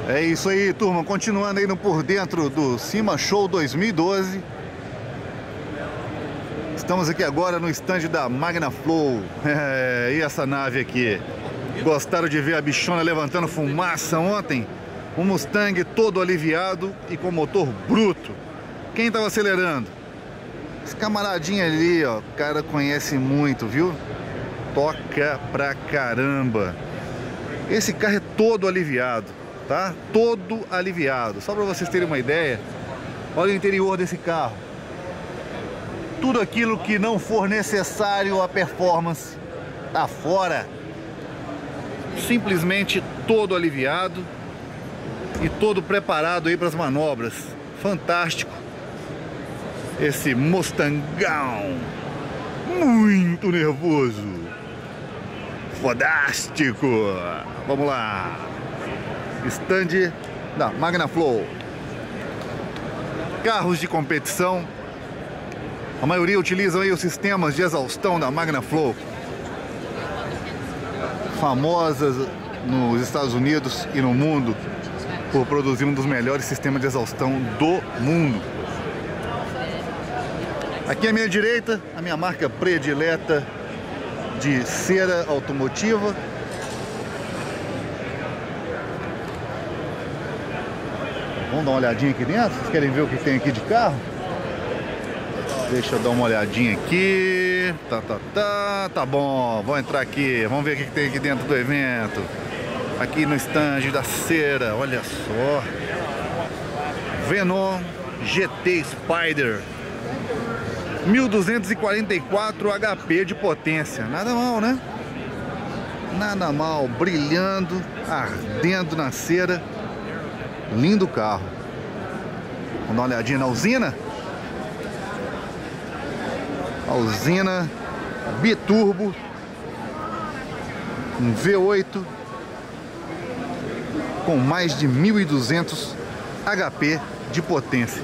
É isso aí, turma, continuando aí no Por Dentro do SEMA Show 2012. Estamos aqui agora no stand da Magnaflow. E essa nave aqui? Gostaram de ver a bichona levantando fumaça ontem? Um Mustang todo aliviado e com motor bruto. Quem estava acelerando? Esse camaradinho ali, ó, o cara conhece muito, viu? Toca pra caramba. Esse carro é todo aliviado, tá? Todo aliviado. Só para vocês terem uma ideia, olha o interior desse carro. Tudo aquilo que não for necessário à performance tá fora. Simplesmente todo aliviado e todo preparado aí para as manobras. Fantástico. Esse Mustangão muito nervoso. Fodástico. Vamos lá. Stand da Magnaflow. Carros de competição. A maioria utilizam aí os sistemas de exaustão da Magnaflow, famosas nos Estados Unidos e no mundo por produzir um dos melhores sistemas de exaustão do mundo. Aqui à minha direita, a minha marca predileta de cera automotiva. Vamos dar uma olhadinha aqui dentro? Vocês querem ver o que tem aqui de carro? Deixa eu dar uma olhadinha aqui. Tá bom, vamos entrar aqui. Vamos ver o que tem aqui dentro do evento. Aqui no stand da cera, olha só. Venom GT Spider 1244 HP de potência. Nada mal, né? Nada mal, brilhando, ardendo na cera. Lindo carro. Vamos dar uma olhadinha na usina. A usina biturbo, um V8 com mais de 1200 HP de potência.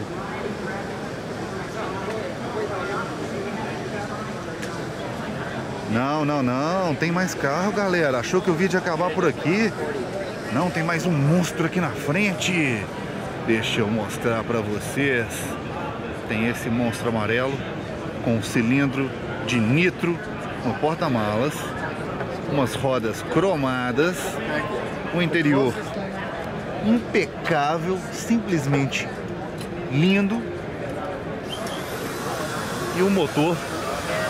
Não, tem mais carro, galera. Achou que o vídeo ia acabar por aqui? Não, tem mais um monstro aqui na frente. Deixa eu mostrar pra vocês. Tem esse monstro amarelo com um cilindro de nitro no porta-malas, umas rodas cromadas, o interior impecável, simplesmente lindo, e o motor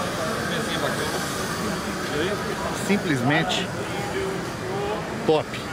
simplesmente top.